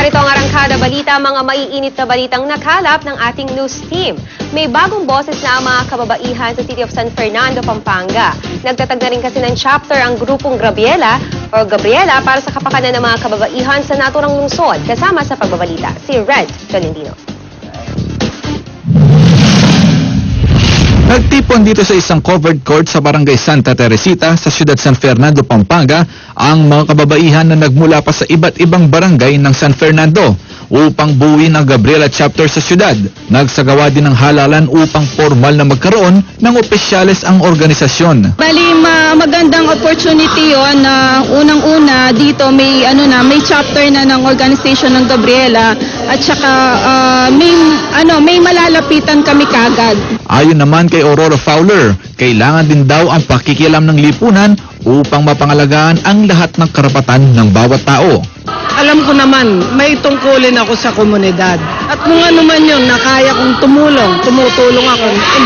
Narito ang Arangkada Balita, mga maiinit na balitang nakalap ng ating news team. May bagong boses na ang mga kababaihan sa City of San Fernando, Pampanga. Nagtatag na rin kasi ng chapter ang grupong Gabriela para sa kapakanan ng mga kababaihan sa naturang lungsod. Kasama sa pagbabalita, si Red Tolentino. Nagtipon dito sa isang covered court sa Barangay Santa Teresita sa Siyudad San Fernando, Pampanga ang mga kababaihan na nagmula pa sa iba't ibang barangay ng San Fernando upang buuin ang Gabriela chapter sa siyudad. Nagsagawa din ng halalan upang formal na magkaroon ng opisyales ang organisasyon. Bali, magandang opportunity yon na unang-una dito may chapter na ng organization ng Gabriela at saka may malalapitan kami kagad. Ayon naman kay Aurora Fowler, kailangan din daw ang pakikialam ng lipunan upang mapangalagaan ang lahat ng karapatan ng bawat tao. Alam ko naman, may tungkulin ako sa komunidad. At kung ano man yun, na kaya kong tumutulong ako.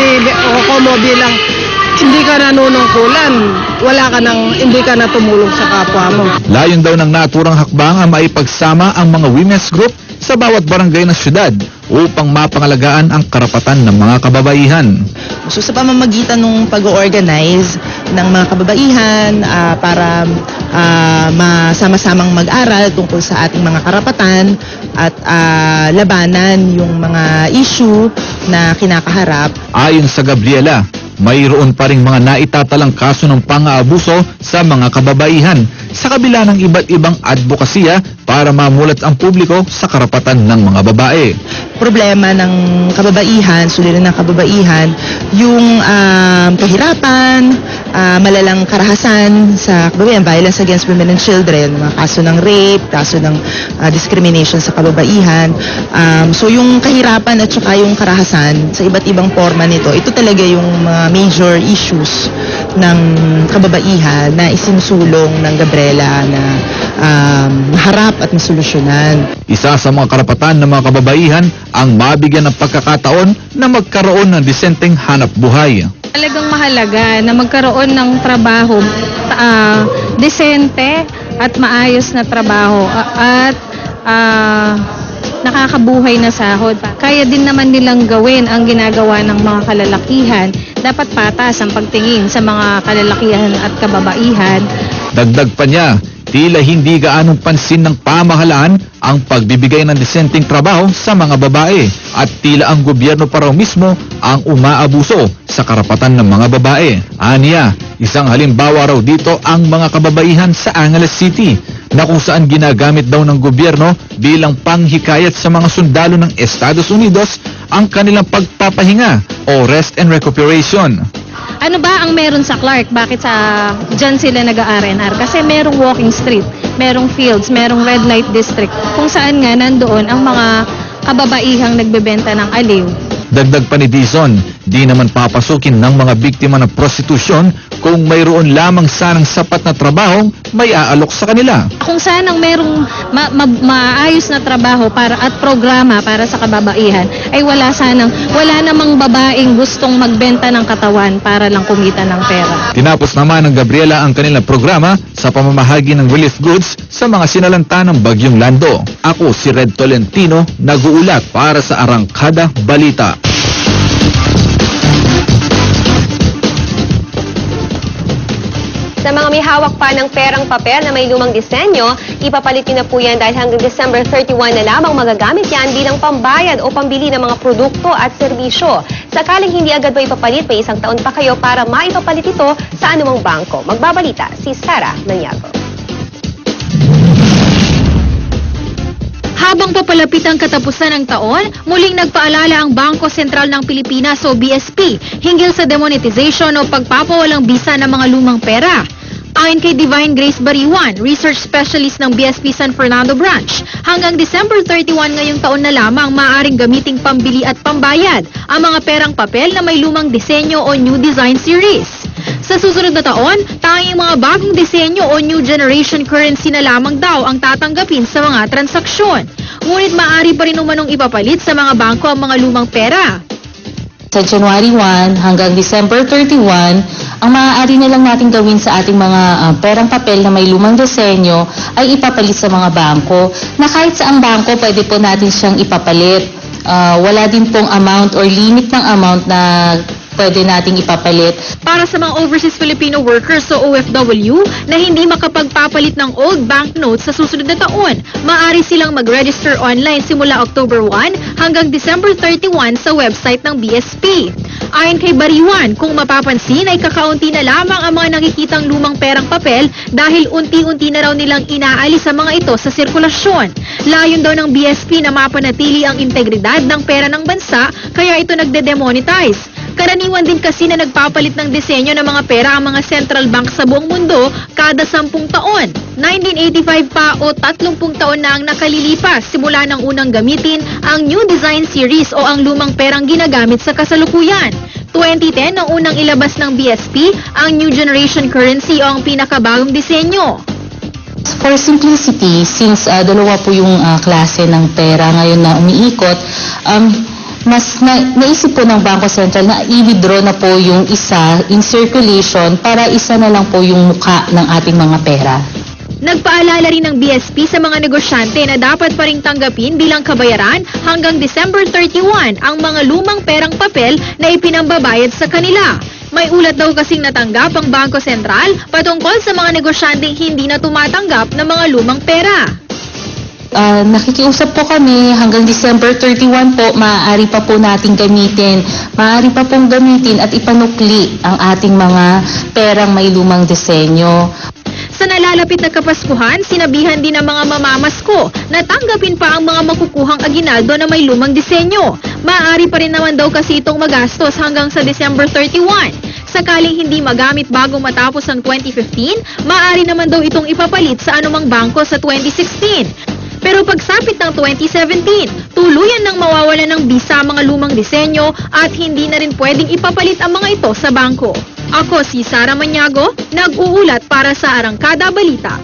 Hindi ka nanunungkulan, hindi ka na tumulong sa kapwa mo. Layon daw ng naturang hakbang ang maipagsama ang mga women's group sa bawat barangay ng syudad upang mapangalagaan ang karapatan ng mga kababaihan. So sa pamamagitan ng pag-organize ng mga kababaihan para masama-samang mag-aral tungkol sa ating mga karapatan at labanan yung mga issue na kinakaharap. Ayon sa Gabriela, mayroon pa ring mga naitatalang kaso ng pang-aabuso sa mga kababaihan sa kabila ng iba't ibang advokasya para mamulat ang publiko sa karapatan ng mga babae. Problema ng kababaihan, suliranin ng kababaihan, yung kahirapan, malalang karahasan sa kababaihan, violence against women and children, mga kaso ng rape, kaso ng discrimination sa kababaihan. So yung kahirapan at saka yung karahasan sa iba't ibang forma nito, ito talaga yung mga major issues ng kababaihan na isinusulong ng Gabriela na maharap at masolusyonan. Isa sa mga karapatan ng mga kababaihan ang mabigyan ng pagkakataon na magkaroon ng disenteng hanap buhay. Talagang mahalaga na magkaroon ng trabaho, desente at maayos na trabaho at nakakabuhay na sahod. Kaya din naman nilang gawin ang ginagawa ng mga kalalakihan. Dapat patas ang pagtingin sa mga kalalakihan at kababaihan. Dagdag pa niya, tila hindi gaanong pansin ng pamahalaan ang pagbibigay ng disenteng trabaho sa mga babae at tila ang gobyerno pa raw mismo ang umaabuso sa karapatan ng mga babae. Aniya, isang halimbawa raw dito ang mga kababaihan sa Angeles City na kung saan ginagamit daw ng gobyerno bilang panghikayat sa mga sundalo ng Estados Unidos ang kanilang pagpapahinga o rest and recuperation. Ano ba ang meron sa Clark? Bakit dyan sila nag-RNR? Kasi merong walking street, merong fields, merong red light district, kung saan nga nandoon ang mga kababaihang nagbebenta ng aliw. Dagdag pa ni Dizon, di naman papasukin ng mga biktima ng prostitusyon kung mayroon lamang sanang sapat na trabahong may aalok sa kanila. Kung sanang merong maayos na trabaho at programa para sa kababaihan, ay wala namang babaeng gustong magbenta ng katawan para lang kumita ng pera. Tinapos naman ng Gabriela ang kanilang programa sa pamamahagi ng relief goods sa mga sinalanta ng Bagyong Lando. Ako si Red Tolentino, nag-uulat para sa Arangkada Balita. Sa mga may hawak pa ng perang papel na may lumang disenyo, ipapalit na po yan dahil hanggang December 31 na lamang magagamit yan bilang pambayad o pambili ng mga produkto at serbisyo. Sakaling hindi agad ba ipapalit, may isang taon pa kayo para maipapalit ito sa anumang bangko. Magbabalita si Sarah Maniago. Habang papalapit ang katapusan ng taon, muling nagpaalala ang Bangko Sentral ng Pilipinas o BSP hinggil sa demonetization o pagpapawalang bisa ng mga lumang pera. Ayon kay Divine Grace Bariwan, Research Specialist ng BSP San Fernando Branch, hanggang December 31 ngayong taon na lamang maaaring gamiting pambili at pambayad ang mga perang papel na may lumang disenyo o new design series. Sa susunod na taon, tanging mga bagong disenyo o new generation currency na lamang daw ang tatanggapin sa mga transaksyon. Ngunit maaari pa rin umanong ipapalit sa mga bangko ang mga lumang pera. Sa January 1 hanggang December 31, ang maaari na lang natin gawin sa ating mga perang papel na may lumang disenyo ay ipapalit sa mga bangko, na kahit saang bangko pwede po natin siyang ipapalit. Wala din pong amount or limit ng amount na pwede nating ipapalit. Para sa mga overseas Filipino workers o OFW na hindi makapagpapalit ng old banknotes sa susunod na taon, maaari silang mag-register online simula October 1 hanggang December 31 sa website ng BSP. Ayon kay Bariwan, kung mapapansin ay kakaunti na lamang ang mga nakikitang lumang perang papel dahil unti-unti na raw nilang inaalis sa mga ito sa sirkulasyon. Layon daw ng BSP na mapanatili ang integridad ng pera ng bansa, kaya ito nagde-demonetize. Karaniwan din kasi na nagpapalit ng disenyo ng mga pera ang mga central bank sa buong mundo kada 10 taon. 1985 pa o 30 taon na ang nakalilipas simula ng unang gamitin ang New Design Series o ang lumang perang ginagamit sa kasalukuyan. 2010 nang unang ilabas ng BSP ang New Generation Currency o ang pinakabagong disenyo. For simplicity, since dalawa po yung klase ng pera ngayon na umiikot, mas naisip po ng Bangko Sentral na i-withdraw na po yung isa in circulation para isa na lang po yung mukha ng ating mga pera. Nagpaalala rin ng BSP sa mga negosyante na dapat pa ring tanggapin bilang kabayaran hanggang December 31 ang mga lumang perang papel na ipinambabayad sa kanila. May ulat daw kasing natanggap ang Bangko Sentral patungkol sa mga negosyanteng hindi na tumatanggap ng mga lumang pera. Nakikiusap po kami hanggang December 31 po, maaari pa po nating gamitin. Maaari pa pong gamitin at ipanukli ang ating mga perang may lumang disenyo. Sa nalalapit na Kapaskuhan, sinabihan din ng mga mamamasko na tanggapin pa ang mga makukuhang aginaldo na may lumang disenyo. Maaari pa rin naman daw kasi itong magastos hanggang sa December 31. Sakaling hindi magamit bago matapos ang 2015, maaari naman daw itong ipapalit sa anumang bangko sa 2016. Pero pagsapit ng 2017, tuluyan nang mawawala ng bisa ang mga lumang disenyo at hindi na rin pwedeng ipapalit ang mga ito sa bangko. Ako si Sara Maniago, nag-uulat para sa Arangkada Balita.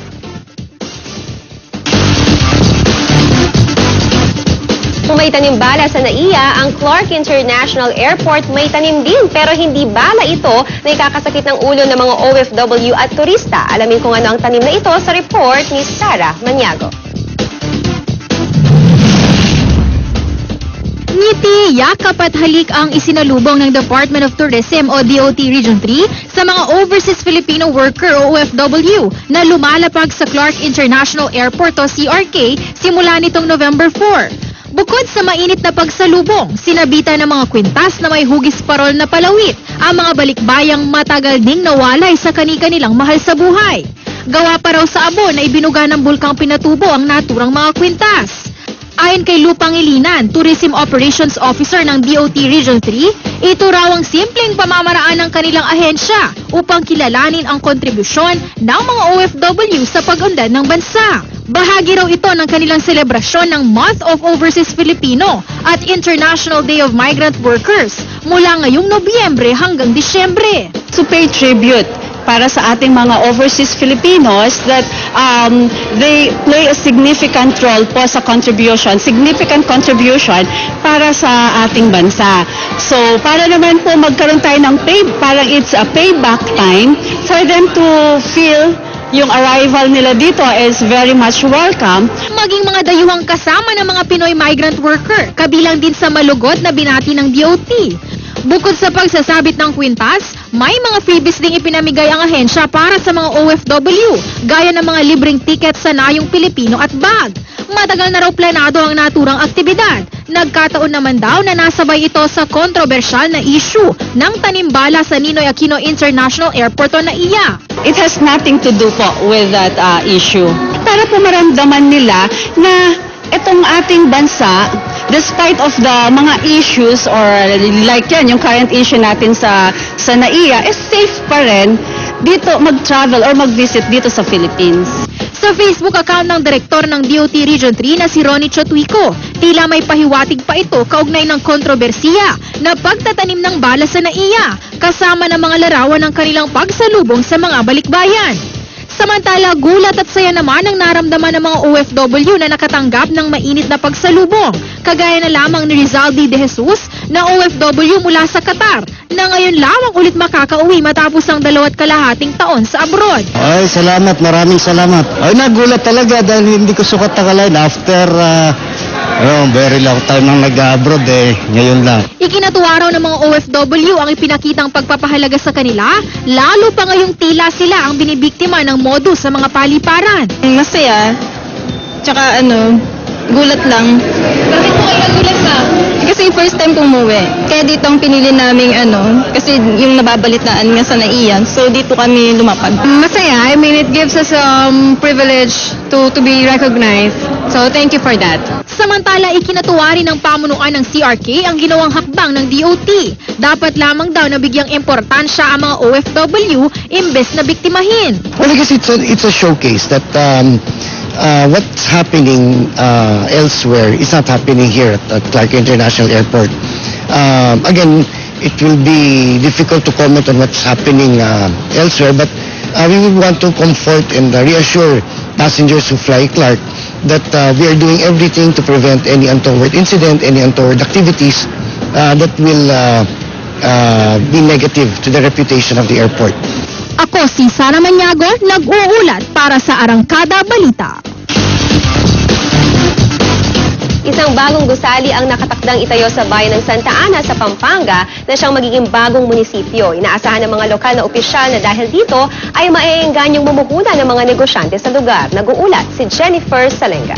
Kung may tanim bala sa NAIA, ang Clark International Airport may tanim din pero hindi bala ito na ikakasakit ng ulo ng mga OFW at turista. Alamin kung ano ang tanim na ito sa report ni Sara Maniago. Ngiti, yakap at halik ang isinalubong ng Department of Tourism o DOT Region 3 sa mga overseas Filipino worker o OFW na lumalapag sa Clark International Airport o CRK simula nitong November 4. Bukod sa mainit na pagsalubong, sinabitan ng mga kwintas na may hugis parol na palawit ang mga balikbayang matagal ding nawalay sa kani-kanilang mahal sa buhay. Gawa pa raw sa abo na ibinuga ng bulkang Pinatubo ang naturang mga kwintas. Ayon kay Lu Pangilinan, Tourism Operations Officer ng DOT Region 3, ito raw ang simpleng pamamaraan ng kanilang ahensya upang kilalanin ang kontribusyon ng mga OFW sa pag-unlad ng bansa. Bahagi raw ito ng kanilang selebrasyon ng Month of Overseas Filipino at International Day of Migrant Workers mula ngayong Nobyembre hanggang Disyembre. To pay tribute para sa ating mga overseas Filipinos that they play a significant role po sa significant contribution para sa ating bansa. So, para naman po magkaroon tayo ng parang it's a payback time for them to feel yung arrival nila dito is very much welcome. Maging mga dayuhang kasama ng mga Pinoy migrant worker, kabilang din sa malugod na binati ng DOT. Bukod sa pagsasabit ng kwintas, may mga freebies ding ipinamigay ang ahensya para sa mga OFW, gaya ng mga libreng tiket sa Nayong Pilipino at bag. Matagal na raw planado ang naturang aktibidad. Nagkataon naman daw na nasabay ito sa kontrobersyal na issue ng tanimbala sa Ninoy Aquino International Airport o NAIA. It has nothing to do po with that issue. Para po maramdaman nila na itong ating bansa, despite of the mga issues or like yan, yung current issue natin sa NAIA, is safe pa rin dito mag-travel or mag-visit dito sa Philippines. Sa Facebook account ng direktor ng DOT Region 3 na si Ronnie Chotuico, tila may pahiwatig pa ito kaugnay ng kontrobersiya na pagtatanim ng bala sa NAIA, kasama ng mga larawan ng kanilang pagsalubong sa mga balikbayan. Samantala, gulat at saya naman ang naramdaman ng mga OFW na nakatanggap ng mainit na pagsalubong. Kagaya na lamang ni Rizaldi De Jesus na OFW mula sa Qatar na ngayon lamang ulit makakauwi matapos ang 2.5 taon sa abroad. Ay, salamat. Maraming salamat. Ay, nagulat talaga dahil hindi ko sukat akalain after very long time nang nag-abroad ngayon lang. Ikinatuwa raw ng mga OFW ang ipinakitang pagpapahalaga sa kanila, lalo pa ngayong tila sila ang binibiktima ng modus sa mga paliparan. Masaya. Tsaka gulat lang. Bakit po kayo nagulat ka? Kasi first time kong umuwi. Kaya dito ang pinili naming kasi yung nababalitaan nga sa naiyan. So dito kami lumapag. Masaya. I mean, it gives us privilege to be recognized. So thank you for that. Samantala, ikinatuwa rin ng pamunuan ng CRK ang ginawang hakbang ng DOT. Dapat lamang daw na bigyang importansya ang mga OFW imbes na biktimahin. Well, I guess it's a showcase that what's happening elsewhere is not happening here at Clark International Airport. Again, it will be difficult to comment on what's happening elsewhere, but we would want to comfort and reassure passengers who fly Clark that we are doing everything to prevent any untoward incident, any untoward activities that will be negative to the reputation of the airport. Ako si Sara Maniago, nag-uulat para sa Arangkada Balita. Isang bagong gusali ang nakatakdang itayo sa bayan ng Santa Ana sa Pampanga na siyang magiging bagong munisipyo. Inaasahan ng mga lokal na opisyal na dahil dito ay maiengganyong mumuhunan ng mga negosyante sa lugar. Nag-uulat si Jennifer Salenga.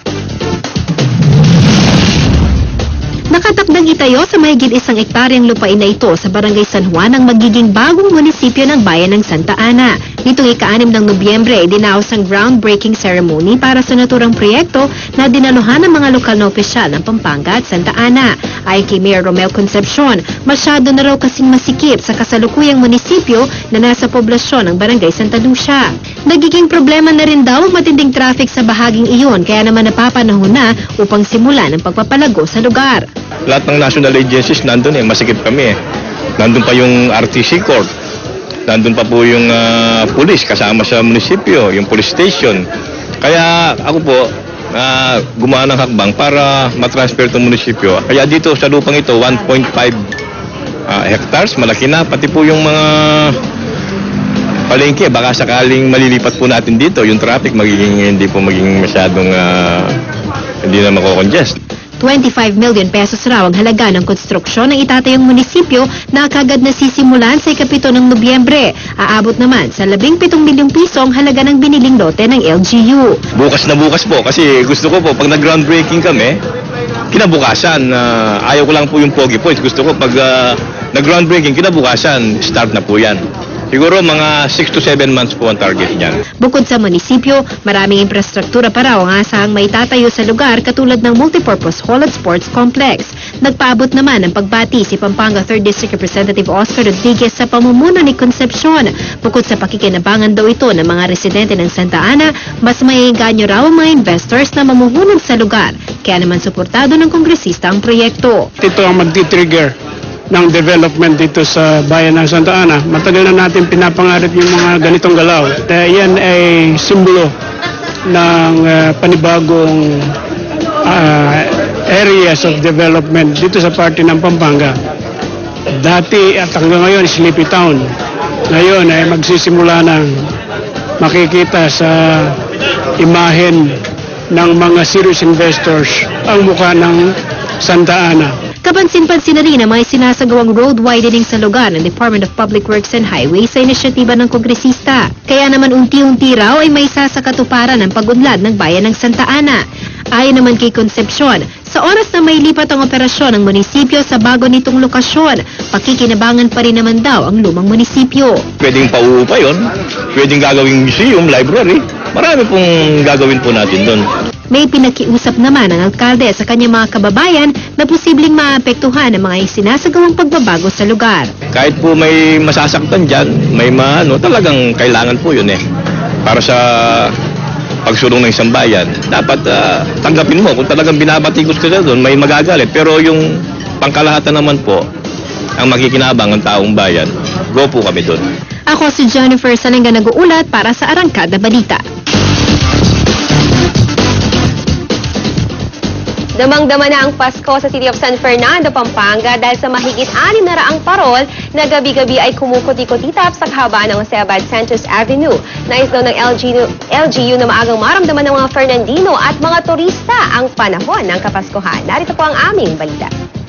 Nakatakdang itayo sa mahigit 1 hektaryang lupain na ito sa Barangay San Juan ang magiging bagong munisipyo ng bayan ng Santa Ana. Nitong ika-6 ng Nobyembre, dinaos ang groundbreaking ceremony para sa naturang proyekto na dinaluhan ng mga lokal na opisyal ng Pampanga at Santa Ana. Ayon kay Mayor Romel Concepcion, masyado na raw kasing masikip sa kasalukuyang munisipyo na nasa poblasyon ng Barangay Santa Lucia. Nagiging problema na rin daw ang matinding traffic sa bahaging iyon, kaya naman napapanahon na upang simulan ang pagpapalago sa lugar. Lahat ng national agencies nandun masikip kami Nandun pa yung RTC Court, nandun pa po yung police kasama sa munisipyo, yung police station. Kaya ako po, gumawa ng hakbang para matransfer itong munisipyo. Kaya dito sa lupang ito, 1.5 hectares, malaki na. Pati po yung mga palengke, baka sakaling malilipat po natin dito, yung traffic hindi po maging masyadong hindi na mako-congest. 25 million pesos raw ang halaga ng konstruksyon ng itatayong munisipyo na kagad nasisimulan sa ika-7 ng Nobyembre. Aabot naman sa 17 milyong piso ang halaga ng biniling lote ng LGU. Bukas na bukas po kasi gusto ko po pag nag-groundbreaking kami, kinabukasan, ayaw ko lang po yung pogi points. Gusto ko pag nag-groundbreaking, kinabukasan, start na po yan. Siguro mga 6 to 7 months po ang target niyan. Bukod sa munisipyo, maraming infrastruktura pa raw ang asahang may tatayo sa lugar katulad ng multipurpose hall at sports complex. Nagpaabot naman ng pagbati si Pampanga 3rd District Representative Oscar Rodriguez sa pamumuno ni Concepcion. Bukod sa pakikinabangan daw ito ng mga residente ng Santa Ana, mas maiengganyo raw ang mga investors na mamuhunan sa lugar. Kaya naman suportado ng kongresista ang proyekto. Ito ang magti-trigger ng development dito sa bayan ng Santa Ana. Matagal na natin pinapangarap yung mga ganitong galaw. Yan ay simbolo ng panibagong areas of development dito sa parte ng Pampanga. Dati at hanggang ngayon, Sleepy Town. Ngayon ay magsisimula ng makikita sa imahen ng mga serious investors ang mukha ng Santa Ana. Kapansin-pansin na rin ang mga sinasagawang road widening sa lugar ng Department of Public Works and Highways sa inisyatiba ng kongresista. Kaya naman unti-unti raw ay may sasakatuparan ng pag-unlad ng bayan ng Santa Ana. Ayon naman kay Concepcion, sa oras na may lipat ang operasyon ng munisipyo sa bago nitong lokasyon, pakikinabangan pa rin naman daw ang lumang munisipyo. Pwedeng pauupa yun, pwedeng gagawing museum, library. Marami pong gagawin po natin doon. May pinakiusap naman ang alkalde sa kanyang mga kababayan na posibleng maapektuhan ang mga sinasagawang pagbabago sa lugar. Kahit po may masasaktan dyan, may talagang kailangan po yun para sa pagsulong ng isang bayan. Dapat tanggapin mo kung talagang binabatikos ka doon, may magagalit. Pero yung pangkalahatan naman po, ang makikinabang ng taong bayan, go po kami doon. Ako si Jennifer Salengga nag-uulat para sa Arangkada Balita. Damang-dama na ang Pasko sa City of San Fernando, Pampanga dahil sa mahigit 600 parol na gabi-gabi ay kumukuti-kutitap sa kahaba ng Sebad Santos Avenue. Nais daw ng LGU na maagang maramdaman ng mga Fernandino at mga turista ang panahon ng Kapaskuhan. Narito po ang aming balita.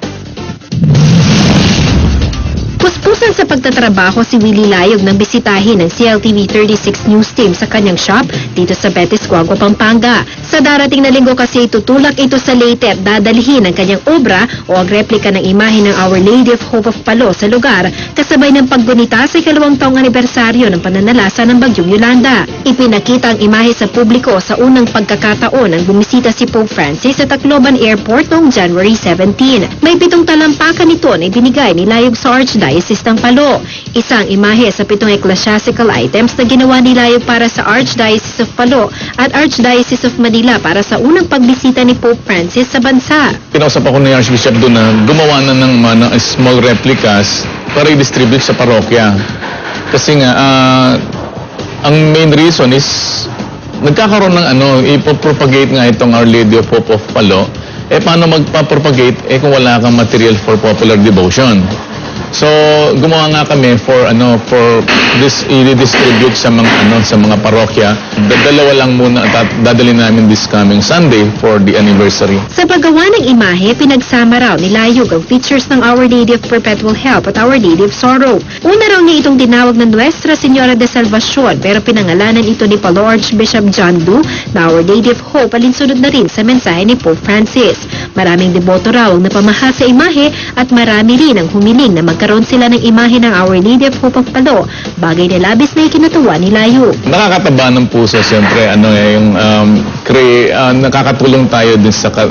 Puspusan sa pagtatrabaho si Willie Layog nang bisitahin ng CLTV 36 News Team sa kanyang shop dito sa Betis, Guagua, Pampanga. Sa darating na linggo kasi tutulak ito sa Leyte at dadalhin ang kanyang obra o ang replika ng imahe ng Our Lady of Hope of Palo sa lugar kasabay ng paggunita sa 2 taong anibersaryo ng pananalasa ng Bagyong Yolanda. Ipinakita ang imahe sa publiko sa unang pagkakataon nang bumisita si Pope Francis sa Tacloban Airport noong January 17. May 7 talampakan nito na ibinigay ni Layog sa Archdiocese ng Palo. Isang imahe sa 7 ecclesiastical items na ginawa ni Layog para sa Archdiocese of Palo at Archdiocese of Manila para sa unang pagbisita ni Pope Francis sa bansa. Pinausap ako ni Archbishop doon na gumawa na ng mga small replicas para i-distribute sa parokya. Kasi nga, ang main reason is nagkakaroon ng ipopropagate nga itong Our Lady of Hope of Palo. Paano magpapropagate kung wala kang material for popular devotion? So, gumawa nga kami for this i-distribute sa mga parokya. Dalawa lang muna at dadalhin namin this coming Sunday for the anniversary. Sa paggawa ng imahe, pinagsama raw ni Layog ang features ng Our Lady of Perpetual Help at Our Lady of Sorrow. Una raw niya itong dinawag ng Nuestra Señora de Salvacion pero pinangalanan ito ni Palo Archbishop John Du na Our Lady of Hope alinsunod na rin sa mensahe ni Pope Francis. Maraming deboto raw ang napamahal sa imahe at marami rin ang humiling na magkaroon sila ng imahe ng Our Lady of Hope of Palo, bagay na labis na ikinatuwa ni Layog. Nakakataba ng puso siyempre nakakatulong tayo din sa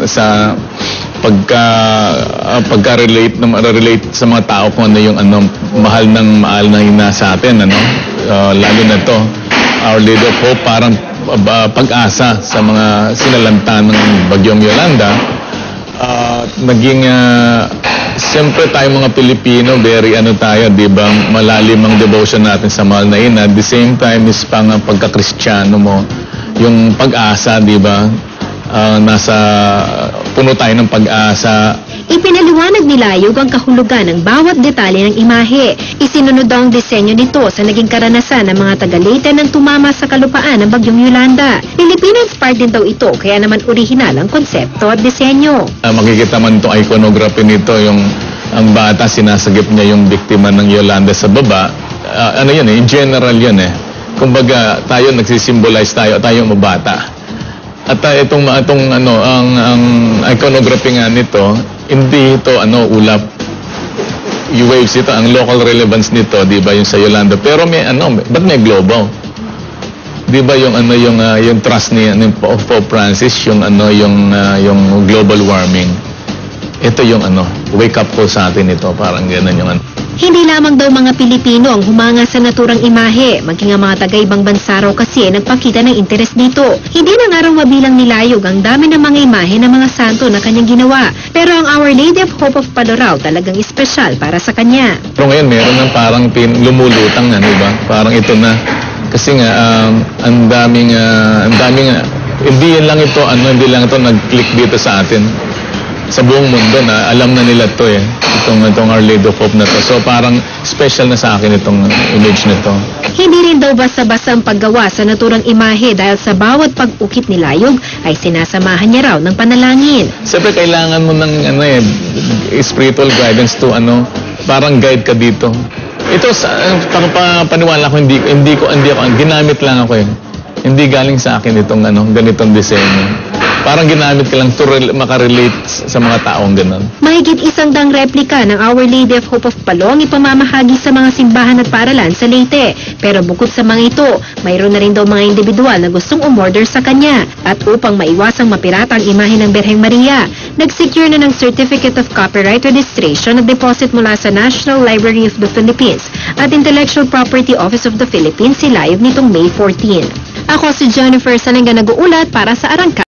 pagka-relate sa mga tao kung ano yung mahal na hina sa atin lalo na to Our Lady of Hope parang pag-asa sa mga sinalanta ng Bagyong Yolanda. Naging siyempre tayo mga Pilipino, very tayo, di ba? Malalim ang devotion natin sa mahal na ina. At the same time is pang pagka-Kristiyano mo, yung pag-asa, di ba? Nasa puno tayo ng pag-asa. Ipinaliwanag ni Layog ang kahulugan ng bawat detalye ng imahe. Isinunod daw ang disenyo nito sa naging karanasan ng mga taga-Leyte nang tumama sa kalupaan ng Bagyong Yolanda. Filipino-inspired din daw ito, kaya naman orihinal ang konsepto at disenyo. Makikita man itong iconography nito, ang bata, sinasagip niya yung biktima ng Yolanda sa baba. General yun Kumbaga, tayo nagsisimbolize tayo mabata. At ang iconography nga nito, hindi ito ulap. Yung waves ito, ang local relevance nito, di ba, yung sa Yolanda. Pero ba't may global? Di ba yung trust ni Pope Francis, yung global warming. Ito yung wake up call sa atin ito, parang gano'n yung Hindi lamang daw mga Pilipino ang humanga sa naturang imahe, maging ang mga taga-ibang bansa raw kasi nagpakita ng interes dito. Hindi na nga raw mabilang ni Layog ang dami ng mga imahe ng mga santo na kanyang ginawa. Pero ang Our Lady of Hope of Palo raw talagang espesyal para sa kanya. Pero ngayon meron ng parang lumulutang di ba? Parang ito na. Kasi nga, ang daming hindi lang ito nag-click dito sa atin. Sa buong mundo na alam na nila to itong Our Lady of Hope na to. So parang special na sa akin itong image nito. Hindi rin daw basta-basta ang paggawa sa naturang imahe dahil sa bawat pag-ukit ni Layog ay sinasamahan niya raw ng panalangin. Siyempre kailangan mo ng spiritual guidance to parang guide ka dito. Ito paniwala ko hindi ko ginamit lang ako Hindi galing sa akin itong ganitong disenyo. Parang ginamit ka lang to makarelate sa mga taong ganun. Mahigit 100 replika ng Our Lady of Hope of Palo ang ipamamahagi sa mga simbahan at paralan sa Leyte. Pero bukod sa mga ito, mayroon na rin daw mga individual na gustong umorder sa kanya. At upang maiwasang mapirata ang imahe ng Birheng Maria, nag-secure na ng Certificate of Copyright Registration na deposit mula sa National Library of the Philippines at Intellectual Property Office of the Philippines si Layog nitong May 14. Ako si Jennifer Salengga nag-uulat para sa Arangkada.